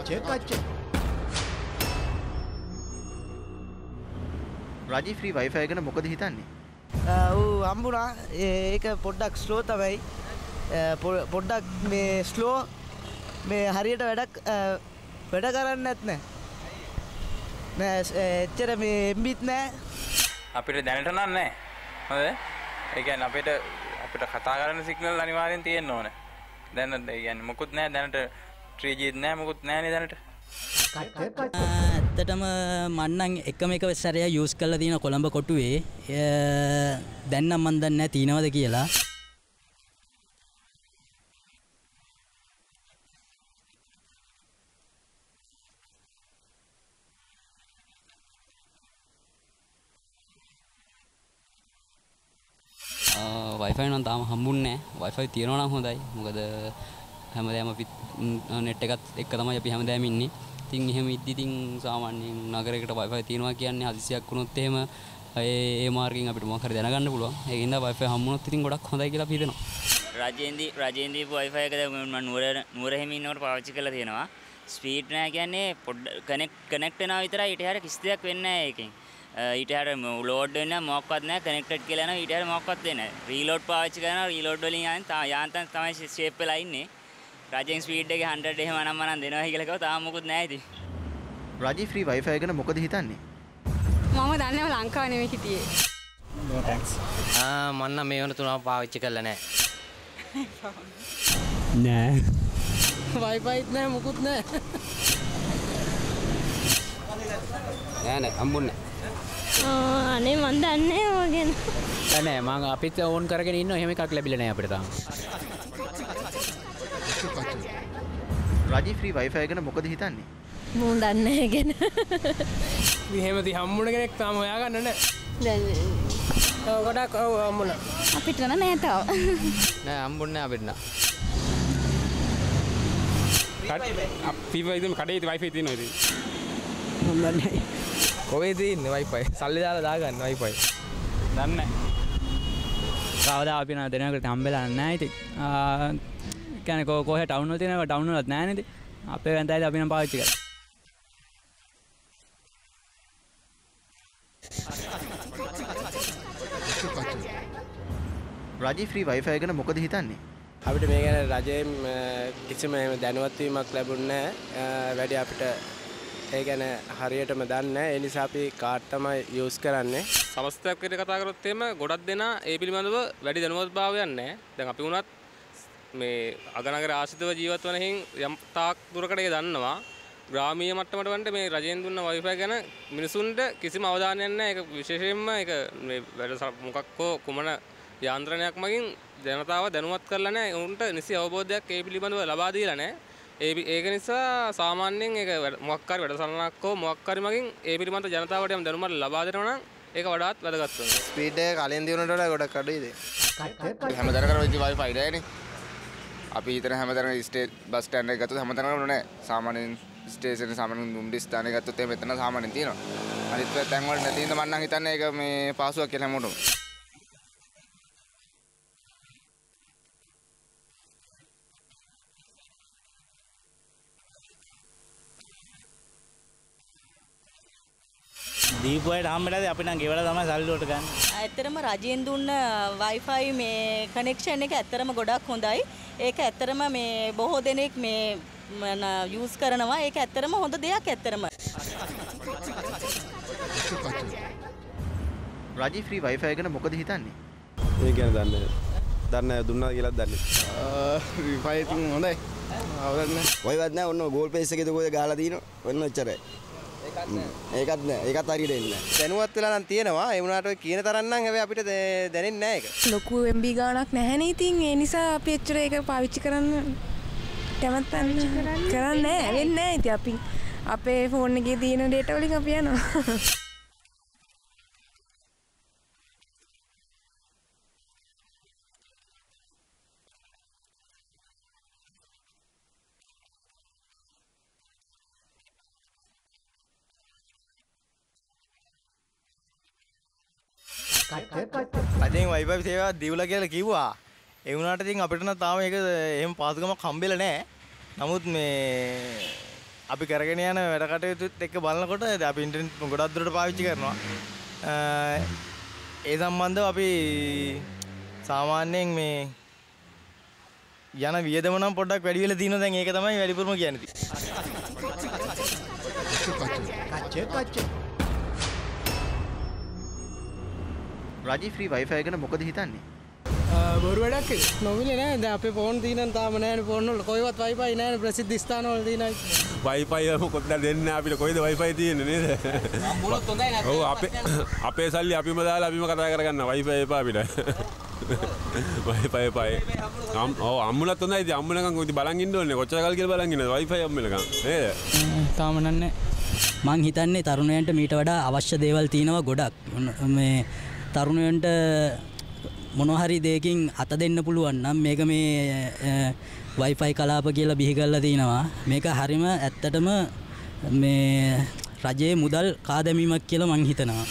රජී free Wi-Fi ගැන මොකද හිතන්නේ? ඌ හම්බුණා ඒක පොඩ්ඩක් ස්ලෝ තමයි. පොඩ්ඩක් මේ ස්ලෝ මේ හරියට වැඩ කරන්නේ නැත්නේ. නෑ එච්චර මේ එම්බිත් නෑ. අපිට දැනට නෑ. හොඳද? ඒ කියන්නේ අපිට කතා කරන්න සිග්නල් අනිවාර්යෙන් තියෙන්න ඕනේ. දැන් ඒ කියන්නේ මොකුත් නෑ දැනට 3G නෑ මොකුත් නෑනේ දැනට. ඇත්තටම මන්නම් එකම එක සැරයක් යූස් කරලා තියෙන කොළඹ කොටුවේ දැන් නම් මන් දන්නේ නැහැ තියනවද කියලා. Wi-Fi නම් තාම හම්බුන්නේ නැහැ. Wi-Fi තියෙනවා නම් හොඳයි. මොකද හැමදාම අපි net එකත් එක්ක තමයි අපි හැමදාම ඉන්නේ. ඉතින් එහෙම ඉතින් සාමාන්‍යයෙන් නගරයකට Wi-Fi තියෙනවා කියන්නේ හදිසියක් වුණොත් එහෙම ඒ මාර්ගයෙන් අපිට මොකක් හරි දැනගන්න පුළුවන්. ඒකින්ද Wi-Fi හම්බුනොත් ඉතින් ගොඩක් හොඳයි කියලා අපි හිතනවා. රජේන්දී Wi-Fi එක මම නුවර හැම ඉන්නකොට පාවිච්චි කරලා තියෙනවා. ස්පීඩ් නැහැ කියන්නේ කනෙක්ට් වෙනවා විතරයි ඊට හැර කිසි දෙයක් වෙන්නේ නැහැ ඒකෙන්. ඊට හැර ලෝඩ් වෙන්නේ මොකක්වත් නැහැ කනෙක්ටඩ් කියලා යනවා ඊට හැර මොකක්වත් වෙන්නේ නැහැ. රීලෝඩ් පාවිච්චි කරනවා රීලෝඩ් වලින් යාන්තම් තමයි ෂේප් වෙලා ඉන්නේ. රජෙන් ස්පීඩ් එක 100 එහෙම නම් දෙනවා කියලා කිව්වා තාම මොකුත් නැහැ ඉතින්. රජී ෆ්‍රී වයිෆයි ගැන මොකද හිතන්නේ? මම දන්නේ ලංකාව නෙමෙයි හිටියේ. No thanks. මම නම් මේ වන තුනම පාවිච්චි කරලා නැහැ. නෑ. වයිෆයිත් නෑ මොකුත් නෑ. නෑ හම්බුන්නේ අනේ මන් දන්නේ ඔය ගැන. නෑ මම අපිත් ඕන් කරගෙන ඉන්නවා එහෙම එකක් ලැබිලා නැහැ අපිට තාම. රජී ෆ්‍රී වයිෆයි ගැන මොකද හිතන්නේ? මම දන්නේ නැහැ ගැන. එහෙමදී හම්බුන කෙනෙක් තාම හොයාගන්න නැහැ. දැන් ගොඩක් හම්බුණා. අපිට නෑ තාම. නෑ හම්බුන්නේ අපිට නෑ. අපි කඩේ Wi-Fi තියෙනවා ඉතින්. මම දන්නේ. කොහෙද ඉන්නේ Wi-Fi? සල්ලි දාලා දාගන්න Wi-Fi. දන්නේ නැහැ. කවදා අපි දෙනකට හම්බෙලා නැහැ ඉතින්. කියන්නේ කොහේ ටවුන් වල තියෙනව ටවුන් වලත් නැහැ නේද? අපේ වැන්දෑදී අපි නම් පාවිච්චි කරා. රජී ෆ්‍රී වයිෆයි ගැන මොකද හිතන්නේ? අපිට මේ ගැන රජයෙන් කිසිම දැනුවත් වීමක් ලැබුණේ නැහැ. වැඩි අපිට ඒ ගැන හරියටම දන්නේ නැහැ. ඒ නිසා අපි කාඩ් තමයි යූස් කරන්නේ. සමස්තයක් විදිහට කතා කරොත් එහෙම ගොඩක් දෙනා ඒ පිළිබඳව වැඩි දැනුවත්භාවයක් නැහැ. දැන් අපි වුණත් මේ අගනගර ආශ්‍රිතව ජීවත් වන හින් යම් තාක් දුරකට ඒක දන්නවා. ග්‍රාමීය මට්ටමට වන්ට මේ රජයෙන් දුන්න Wi-Fi ගැන මිනිසුන්ට කිසිම අවධානයක් නැහැ. ඒක විශේෂයෙන්ම ඒක මේ වැඩ මොකක් හෝ කුමන යාන්ත්‍රණයක් මගින් ජනතාව දැනුවත් කරලා නැහැ. උන්ට නිසි අවබෝධයක් ඒ පිළිබඳව ලබා දීලා නැහැ. ඒක නිසා සාමාන්‍යයෙන් ඒක මොකක් හරි වැඩසටහනක් හෝ මොකක් හරි මගින් ඒ පිළිබඳව ජනතාවට යම් දැනුමක් ලබා දෙනවා නම් ඒක වඩාත් වැදගත් වෙනවා. ස්පීඩ් එක කලින් දිනුනට වඩා ගොඩක් අඩුයිද? හැමදාම කරන Wi-Fi නෑනේ. අපි හිතන හැමදාම බස් ස්ටෑන්ඩ් එක ගත්තොත් හැමදාම නෑ. සාමාන්‍යයෙන් ස්ටේෂන් සාමාන්‍යයෙන් දුම්ඩි ස්ථානය ගත්තොත් එහෙම එතන සාමාන්‍යයෙන් තියෙනවා. අනිත් තැන් වල නැති ඉඳ මම නම් හිතන්නේ ඒක මේ පාසුවක් කියලා හැමෝටම. දීපුවයට හම්බෙලාදී අපි නම් ගෙවලා තමයි සල්ලි වලට ගන්න. ඇත්තටම රජයෙන් දුන්න Wi-Fi මේ කනෙක්ෂන් එක ඇත්තටම ගොඩක් හොඳයි. ඒක ඇත්තටම මේ බොහෝ දෙනෙක් මේ යූස් කරනවා. ඒක ඇත්තටම හොඳ දෙයක් ඇත්තටම. රජී ෆ්‍රී වයිෆයි ගැන මොකද හිතන්නේ? ඒ ගැන දන්නේ දුන්නා කියලා දන්නේ. Wi-Fi ඉතින් හොඳයි. අවුලක් නැහැ. වයිවත් නැහැ ඔන්න ගෝල් පේස් එකේ දුකේ ගහලා තිනවා. ඔන්න ඔච්චරයි. ඒකත් නෑ. ඒකත් හරියට එන්නේ නැහැ. දැනුවත් වෙලා නම් තියෙනවා. ඒ වුණාට ඔය කියන තරම් නම් හැබැයි අපිට දැනෙන්නේ නැහැ ඒක. ලොකු MB ගාණක් නැහැනේ ඉතින් ඒ නිසා අපි එච්චර ඒක පාවිච්චි කරන්න කැමති කරන්නේ නැහැ. වෙන්නේ නැහැ ඉතින් අපි අපේ ෆෝන් එකේ තියෙන data වලින් අපි යනවා. අදින් Wi-Fi සේවාව දීලා කියලා කිව්වා. ඒ වුණාට ඉතින් අපිට නම් තාම ඒක එහෙම පාසුකමක් හම්බෙලා නැහැ. නමුත් මේ අපි කරගෙන යන වැඩ කටයුතුත් එක්ක බලනකොට අපි ඉන්ටර්නෙට් ගොඩක් දුරට පාවිච්චි කරනවා. ඒ සම්බන්ධව අපි සාමාන්‍යයෙන් මේ යන වියදම නම් පොඩ්ඩක් වැඩි වෙලා තියෙනවා. දැන් ඒක තමයි වැඩිපුරම කියන්නේ. රජී ෆ්‍රී වයිෆයි ගැන මොකද හිතන්නේ? බොරු වැඩක් නොමිලේ නෑ. දැන් අපේ ෆෝන් තියෙනන් තාම නෑනේ ෆෝන් වල කොයිවත් වයිෆයි නෑනේ ප්‍රසිද්ධ ස්ථාන වල තියෙනයි. වයිෆයි මොකද දෙන්නේ අපිට කොයිද වයිෆයි තියෙන්නේ නේද? අම්මුලොත් හොඳයි නැත්නම්. ඔව් අපේ සල්ලි අපිම දාලා අපිම කතා කරගන්න වයිෆයි එපා අපිට. වයිෆයි එපා. ඔව් අම්මුලත් හොඳයි. ඉතින් අම්මුලකම් කොයිද බලන් ඉන්න ඕනේ. කොච්චර කල් කියලා බලන් ඉන්නද වයිෆයි අම්මුලකම් නේද? තාම නන්නේ. මං හිතන්නේ තරුණයන්ට මීට වඩා අවශ්‍ය දේවල් තියෙනවා ගොඩක්. මේ තරුණයන්ට මොනවා හරි දෙයකින් අත දෙන්න පුළුවන් නම් මේක මේ වයිෆයි කලාප කියලා බිහි කරලා තිනවා. මේක හරිම ඇත්තටම මේ රජයේ මුදල් කාදැමීමක් කියලා මං හිතනවා.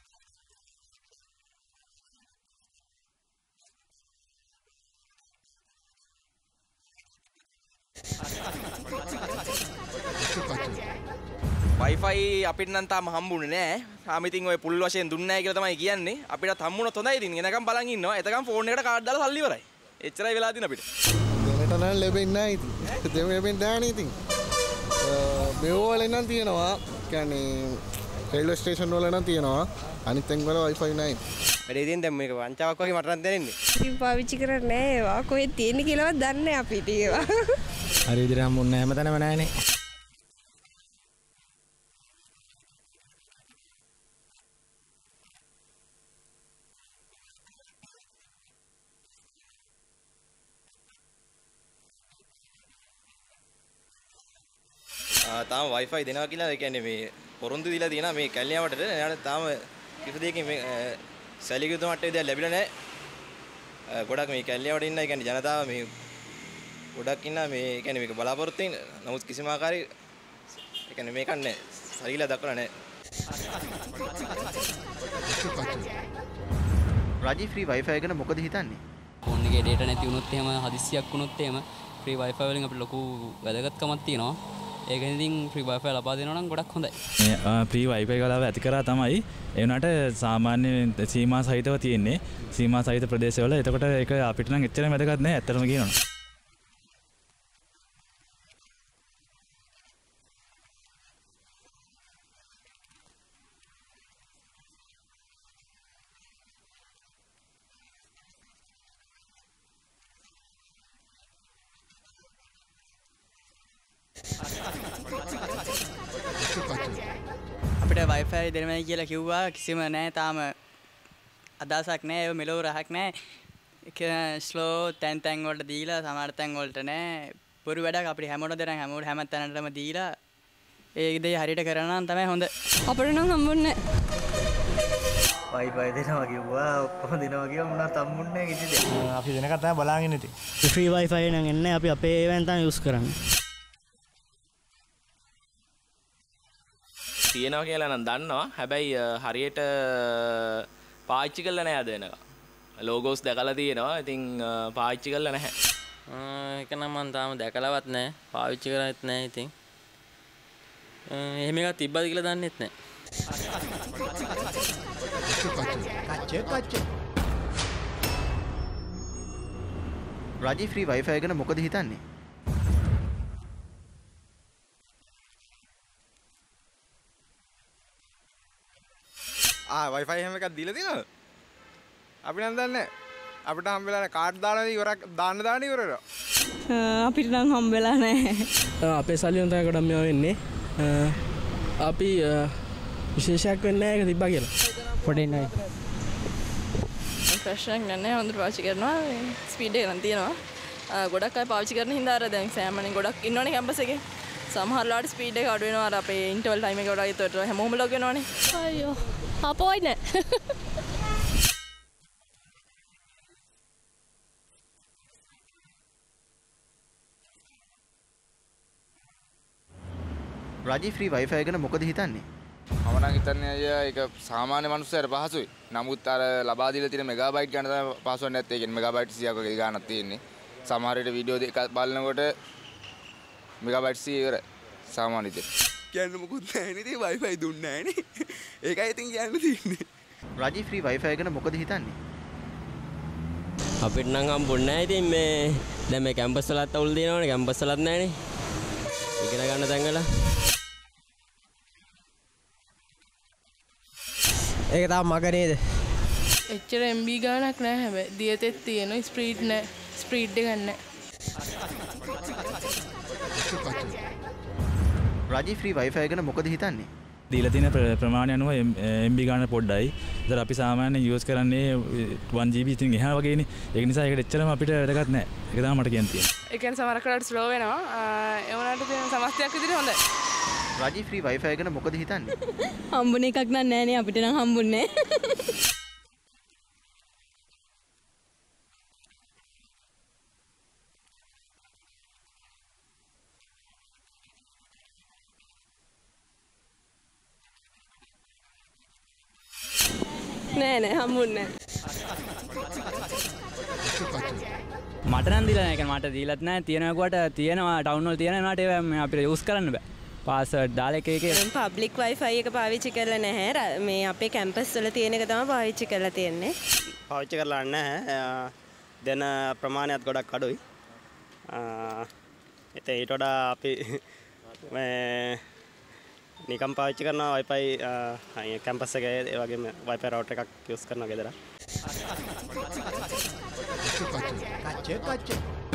වයිෆයි අපිට නම් තාම හම්බුනේ නෑ. තාම ඉතින් ඔය පුල් වශයෙන් දුන්නේ නැහැ කියලා තමයි කියන්නේ. අපිටත් හම්බුනොත් හොඳයි. ඉතින් එනකම් බලන් ඉන්නවා. එතකම් ෆෝන් එකට කාඩ් දාලා සල්ලි ඉවරයි. එච්චරයි වෙලා තියෙන අපිට. දැනට නම් ලැබෙන්නේ නැහැ ඉතින්. දෙම ලැබෙන්නේ නැහැ නේ ඉතින්. මෙවල නම් තියෙනවා. කියන්නේ රේල්වේ ස්ටේෂන් වල නම් තියෙනවා. අනිත් තැන් වල වයිෆයි නැහැ. වැඩේ තියෙන දැන් මේක වංචාවක් වගේ මට නම් දැනෙන්නේ. ඉතින් පාවිච්චි කරන්නේ නැහැ ඒවා. කොහෙද තියෙන්නේ කියලාවත් දන්නේ නැහැ අපි ඉතින් ඒවා. හරි විදිහට හම්බුන්නේ නැහැ හැමතැනම නැහනේ. තාම වයිෆයි දෙනවා කියලා ඒ කියන්නේ මේ පොරොන්දු දීලා තියෙනවා මේ කැලියාවටට. එයාට තාම කිසි දෙයකින් මේ සැලකියුතු මට්ටමේ දෙයක් ලැබිලා නැහැ. ගොඩක් මේ කැලියාවට ඉන්න ඒ කියන්නේ ජනතාව මේ ගොඩක් ඉන්න මේ ඒ කියන්නේ මේක බලාපොරොත්තු වෙන. නමුත් කිසිම ආකාරයක ඒ කියන්නේ මේක නැහැ. සරීලා දක්වලා නැහැ. රජී ෆ්‍රී වයිෆයි ගැන මොකද හිතන්නේ? ෆෝන් එකේ data නැති වුණොත් එහෙම හදිස්සියක් වුණොත් එහෙම ෆ්‍රී වයිෆයි වලින් අපිට ලොකු වැදගත්කමක් තියෙනවා. ඒකෙන් ඉතින් ෆ්‍රී වයිෆයි ලබා දෙනවා නම් ගොඩක් හොඳයි. ෆ්‍රී වයිෆයි කලාව ඇති කරා තමයි ඒ වුණාට සාමාන්‍ය සීමා සහිතව තියෙන්නේ. සීමා සහිත ප්‍රදේශවල. එතකොට ඒක අපිට නම් එච්චරම වැදගත් නැහැ ඇත්තටම කියනවා. අපිට වයිෆයි දෙනවයි කියලා කිව්වා කිසිම නැහැ තාම අදහසක් නැහැ. ඒක මෙලෝ රහක් නැහැ. ඒක ස්ලෝ තැන් වලට දීලා සමහර තැන් වලට නැහැ. පොරු වැඩක් අපිට හැමෝටම දෙන හැම තැනටම දීලා ඒ දේ හරියට කරනවා නම් තමයි හොඳ. අපිට නම් හම්බුන්නේ වයිෆයි දෙනවා කිව්වා ඔක්කොම දෙනවා කිව්වා මොනවත් හම්බුන්නේ නැහැ කිසි දෙයක්. අපි දෙනකන් තමයි බලාගෙන ඉන්නේ. ෆ්‍රී වයිෆයි නම් එන්නේ අපි අපේ ඒවෙන් තමයි යූස් කරන්නේ. තියෙනවා කියලා නම් දන්නවා. හැබැයි හරියට පාවිච්චි කරලා නැහැ අද වෙනකම්. ලෝගෝස් දැකලා තියෙනවා. ඉතින් පාවිච්චි කරලා නැහැ. ඒක නම් මම තාම දැකලවත් නැහැ. පාවිච්චි කරලත් නැහැ ඉතින්. එහෙම එකක් තිබ්බද කියලා දන්නෙත් නැහැ. රජී ෆ්‍රී වයිෆයි ගැන මොකද හිතන්නේ? වයිෆයි හැම එකක් දීලා තියෙනවද? අපි නම් දන්නේ නැහැ. අපිට හම්බෙලා නැහැ. කාඩ් දාලා ඉවරක් දාන්න ඉවරනවා. අපිට නම් හම්බෙලා නැහැ. අපේ සල්ලි උන්ට ගොඩක් මේවා වෙන්නේ. අපි විශේෂයක් වෙන්නේ නැහැ ඒක තිබ්බා කියලා. පොඩි නයි. ප්‍රශ්නයක් නැහැ. හොඳට පාවිච්චි කරනවා. ස්පීඩ් එක නම් තියෙනවා. ගොඩක් අය පාවිච්චි කරන හින්දා අර දැන් සෑමනේ ගොඩක් ඉන්නවනේ කැම්පස් එකේ. සමහර ලාට ස්පීඩ් එක අඩු වෙනවා. අර අපේ ඉන්ටර්වල් ටයිම් එක වඩා ඒතකොට හැමෝම ලොග් වෙනවනේ. අයියෝ. අපෝයි නෑ. රජී ෆ්‍රී වයිෆයි ගැන මොකද හිතන්නේ? මම නම් හිතන්නේ අයියා ඒක සාමාන්‍ය මනුස්සයෙක් පහසුයි. නමුත් අර ලබා දීලා තියෙන මෙගාබයිට් ගන්න තමයි පහසුවක් නැත්තේ. ඒ කියන්නේ මෙගාබයිට් 100ක් වගේ ගාණක් තියෙන්නේ. සමහර විට වීඩියෝ දෙක බලනකොට මෙගාබයිට් 100 ඉවරයි. සාමාන්‍ය විදිහට. කියන්න මොකුත් නැහැ නේ. ඉතින් Wi-Fi දුන්නේ නැහැ නේ. ඒකයි ඉතින් කියන්න තියෙන්නේ. රජී ෆ්‍රී Wi-Fi ගැන මොකද හිතන්නේ? අපිට නම් හම්බුන්නේ නැහැ. ඉතින් මේ දැන් මේ කැම්පස් වලත් අවුල් දෙනවනේ. කැම්පස් වලත් නැහනේ. ඉගෙන ගන්න තැන් වල. ඒක තාම මග නේද? එච්චර MB ගානක් නැහැ හැබැයි. දියතෙත් තියෙනවා ස්පීඩ් නැහැ. ස්පීඩ් එක නැහැ. රජී ෆ්‍රී Wi-Fi ගැන මොකද හිතන්නේ? දීලා තියෙන ප්‍රමාණය අනුව MB ගාන පොඩ්ඩයි. ඒතර අපි සාමාන්‍යයෙන් යූස් කරන්නේ 1GB ඉතින් එහා වගේනේ. ඒක නිසා ඒකට එච්චරම අපිට වැදගත් නැහැ. ඒක තමයි මට කියන්න තියෙන්නේ. ඒ කියන්නේ සමහර කාලවලට ස්ලෝ වෙනවා. ඒ වුණාට තියෙන සමස්තයක් විදිහට හොඳයි. රජී ෆ්‍රී Wi-Fi ගැන මොකද හිතන්නේ? හම්බුන එකක් නම් නැහැ නේ අපිට නම් හම්බුන්නේ. නෑ හම්බුන්නේ මට නම් දීලා නැහැ. මට දීලත් නැහැ. තියෙනකොට තියෙනවා ටවුන් වල තියෙනවාට ඒවා අපිට යූස් කරන්න බෑ. පාස්වර්ඩ් දාලා එක පබ්ලික් Wi-Fi එක පාවිච්චි කරලා නැහැ. මේ අපේ කැම්පස් වල තියෙන එක තමයි පාවිච්චි කරලා තියෙන්නේ. පාවිච්චි කරලා නැහැ. දෙන ප්‍රමාණයත් ගොඩක් අඩුයි. ඊට වඩා අපි මේ නිකම් පාවිච්චි කරනවා Wi-Fi කැම්පස් එකේ ඒ වගේම Wi-Fi router එකක් යූස් කරනවා ගෙදර. කච්ච